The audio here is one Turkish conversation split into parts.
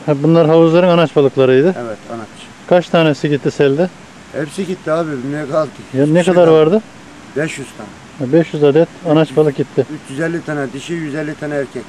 Ha, bunlar havuzların anaç balıklarıydı. Evet, anaç. Kaç tanesi gitti selde? Hepsi gitti abi. Ne kaldı? Ya Hiçbir ne şey kadar kalmadı. vardı? 500 tane. Ha, 500 adet anaç 300, balık gitti. 350 tane dişi, 150 tane erkek.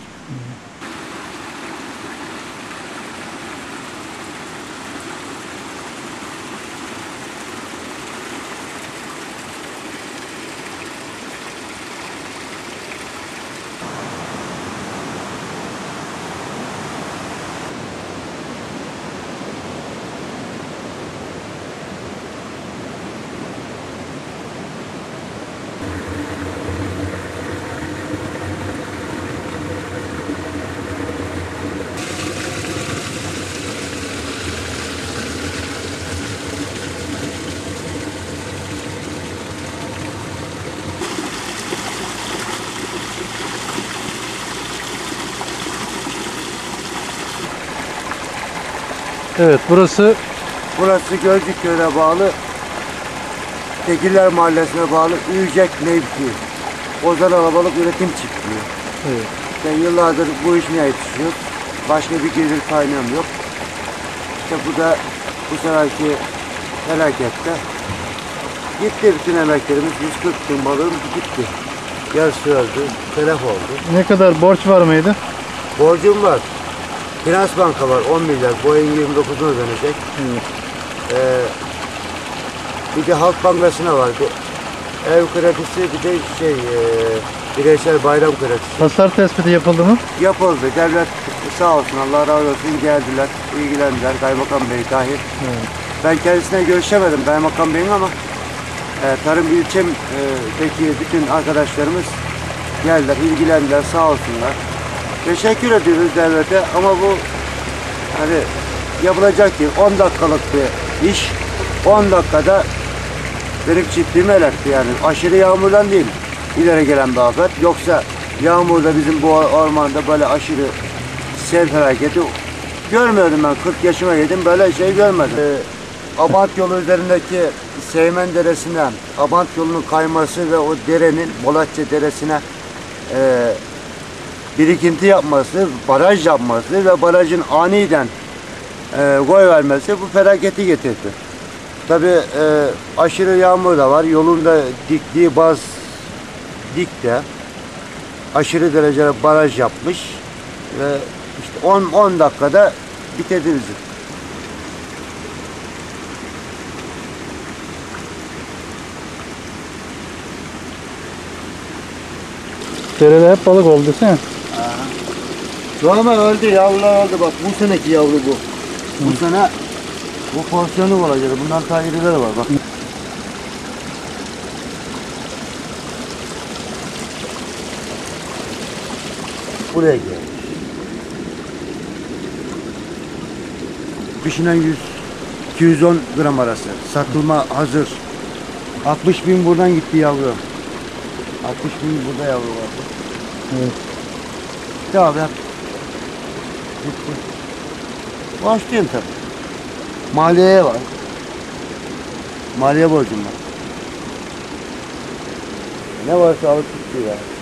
Evet, burası Burası Gölcükköy'e bağlı, Tekiller Mahallesi'ne bağlı Üyecek mevki. Ozan Alabalık Üretim Çiftliği. evet. Ben yıllardır bu işine yetişiyor. Başka bir gelir kaynağım yok. İşte bu da bu seferki felakette gitti bütün emeklerimiz. 140 bin balığımız gitti. Yarısı öldü, telef oldu. Ne kadar borç var mıydı? Borcum var. Finans banka var 10 milyar. Bu ayın 29'unu ödenecek. Evet. Bir de Halk Bankası'na var. Ev kredisi bir de bireysel bayram kredisi. Hasar tespiti yapıldı mı? Yapıldı. Devlet sağ olsun Allah razı olsun geldiler, ilgilendiler. Kaymakam Bey dahil. Evet. Ben kendisine görüşemedim Kaymakam Bey'in ama Tarım ilçemdeki bütün arkadaşlarımız geldiler, ilgilendiler sağ olsunlar. Teşekkür ediyoruz devlete ama bu hani yapılacak değil. 10 dakikalık bir iş 10 dakikada benim çiftliğimi el etti yani. Aşırı yağmurdan değil ileri gelen bir afet. Yoksa yağmurda bizim bu ormanda böyle aşırı sel felaketi görmüyordum ben. 40 yaşıma geldim böyle şey görmedim. Abant yolu üzerindeki Seymen Deresi'nden Abant yolunun kayması ve o derenin Bolatça Deresi'ne birikinti yapması, baraj yapması ve barajın aniden koy vermesi bu felaketi getirdi. Tabii aşırı yağmur da var. Yolunda diktiği bazı dikte aşırı derecede baraj yapmış ve işte 10 dakikada bitirdi bizi. Derede hep balık oldu desene. Şu an öldü, yavrular öldü bak. Bu seneki yavru bu. Bu sene bu porsiyonu olacak. Bundan ta irileri var bak. Buraya gel. Pişinen 210 gram arası. Satılma hazır. 60 bin buradan gitti yavru. 60 bin burada yavru vardı. Evet. Gitti abi hep. Gitti. Başlayayım tabii. Maliyeye var. Maliye borcum var. Ne varsa alıp gitti ya.